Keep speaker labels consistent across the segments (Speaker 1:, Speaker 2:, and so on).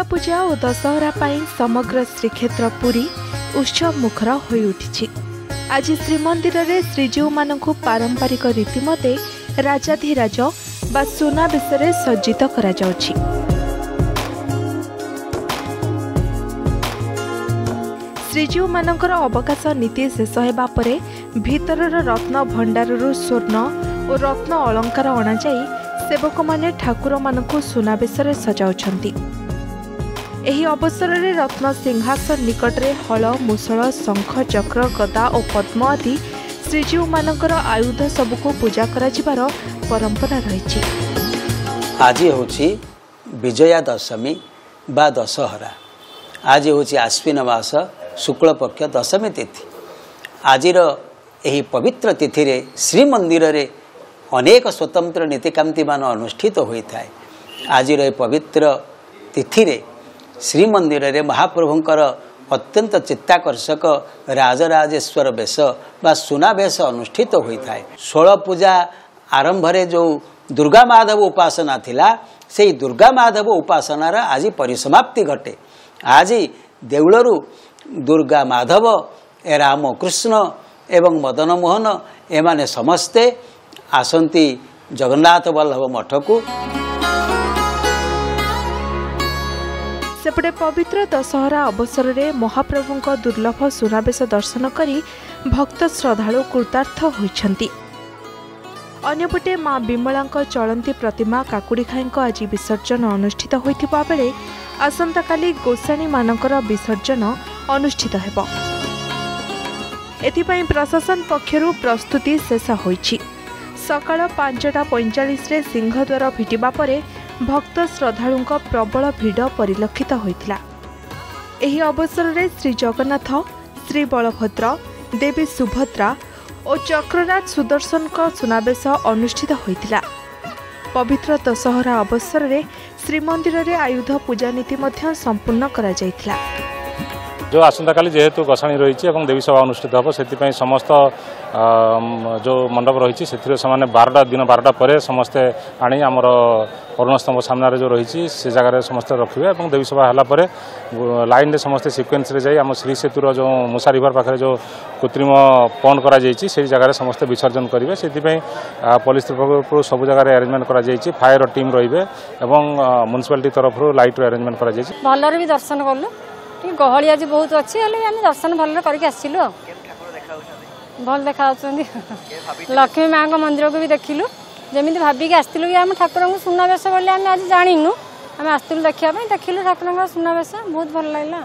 Speaker 1: दुर्गापूजा और दशहरा पाई समग्र श्रीक्षेत्र पुरी उत्सव मुखर होई उठिछि। आज श्रीमंदिर रे श्रीजीव मानकु पारंपरिक रीतिमते राजाधिराज बा सुनाबेश रे सज्जित करा जाउछि। श्रीजीव मानकर अवकाश नीति शेष हेबा परे भीतरर रत्न भंडाररु स्वर्ण और रत्न अलंकार अणा जाई सेवक माने ठाकुर मानकु सुनाबेश रे सजाउछंती। एही अवसर रे रत्न सिंहासन निकट रे हल मुसळ शंख चक्र गदा और पद्म आदि श्रीजीव मानकर आयुध सबको पूजा करा जिबार परंपरा रहिछि।
Speaker 2: आज होछि विजया दशमी बा दशहरा। आज होछि आश्विन मास शुक्ल पक्ष दशमी तिथि। आजिर एही पवित्र तिथि रे श्रीमंदिर रे अनेक स्वतंत्र नीतिकांति मान अनुष्ठित होइथाय। आजिर एही पवित्र तिथि रे श्रीमंदिर रे महाप्रभुंकर अत्यंत चित्ताकर्षक राजराजेश्वर बेश बा सुनाबेश अनुष्ठित होइथाय। 16 पूजा आरंभ रे जो दुर्गा माधव उपासना थिला सेही दुर्गा माधव उपासनार आज परिसमाप्ति घटे। आज देउलरू दुर्गा माधव राम कृष्ण एवं मदन मोहन एमाने समस्ते आसंती जगन्नाथ वल्लभ मठ को।
Speaker 1: सेपटे पवित्र दशहरा अवसर में महाप्रभुंक दुर्लभ सुनाबेश दर्शन करी भक्त श्रद्धालु कृतार्थ होइछंती। अन्यपटे मां बिमलांक चलंती प्रतिमा काकुड़ीखाई आज विसर्जन अनुष्ठित होइथिबा बेले आसंता काली गोसाणी मानकर विसर्जन अनुष्ठित हेब। एथिपाई प्रशासन पक्षरु प्रस्तुति शेष होइछि। सकाळ 5:45 रे सिंहद्वार फिटिबा परे भक्त श्रद्धालुंक प्रबल भिड़ परिलक्षित होइथिला। एही अवसर रे श्री जगन्नाथ, श्री बलभद्र, देवी सुभद्रा और चक्रराज सुदर्शन का सुनाबेश अनुष्ठित होइथिला। पवित्र दशहरा अवसर रे श्रीमंदिर रे आयुध पूजा नीति मध्य संपूर्ण करा जायथिला।
Speaker 3: जो आसंता काली जेहेतु गोसाणी रही देवी सभा अनुष्ठित हम से समस्त जो मंडप रही से 12टा दिन 12टा पर समस्ते आनी आमर अरुण स्तंभ सामने जो रही से जगह समस्ते रखिए और देवी सभा है लाइन समस्ते सिक्वेन्स रे आम श्री सेतुर जो मुसा रिवर पाखे जो कृत्रिम पॉन्ड करा से जगह समस्ते विसर्जन करेंगे से पुलिस तरफ सब जगह अरेंजमेंट करा फायर टीम रे और म्युनिसिपालिटी तरफ लाइट अरेंजमेंट करा
Speaker 4: भी दर्शन कलु गहली आज बहुत अच्छी दर्शन भल करके आसिलु भल देखा लक्ष्मी माँ का मंदिर को भी देखिलु जमी भाविक आसलु कि आम ठाकुर को सुनाबेश बोली आम आज जानिनु आम आसलु देखा देखिलु ठाकुर सुनाबेश बहुत भल लगा।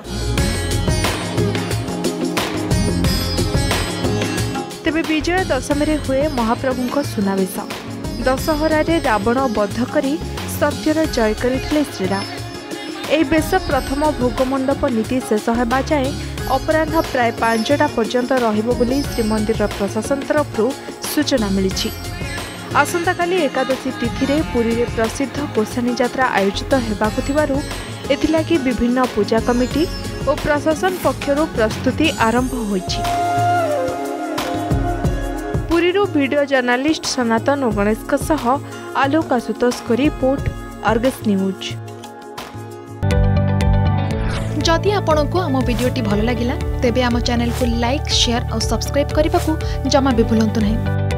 Speaker 1: तेबे विजय दशमी रे हुए महाप्रभुंक सुनाबेश। दशहरा रे रावण बध करी सत्यर जय करथिले श्रीराम। एही बेश प्रथम भोगमंडप नीति शेष होगा जाए अपराह प्राय 5टा पर्यंत रहिबो बोली श्रीमंदिर प्रशासन तरफ सूचना मिली। आसंता काली एकादशी तिथि रे पुरी रे प्रसिद्ध गोसाणी यात्रा आयोजित हेबाकु थिबारु एथिलागि विभिन्न पूजा कमिटी और प्रशासन पक्षरु प्रस्तुति आरंभ होइछि। पुरीरु वीडियो जर्नालिस्ट सनातन और गणेश सह आलोक आशुतोष को रिपोर्ट अर्गस न्यूज।
Speaker 5: जदि आपंक आम भिडी भल लगा तेब आम चैनल को लाइक, शेयर और सब्सक्राइब करने को जमा भी भूलु नहीं।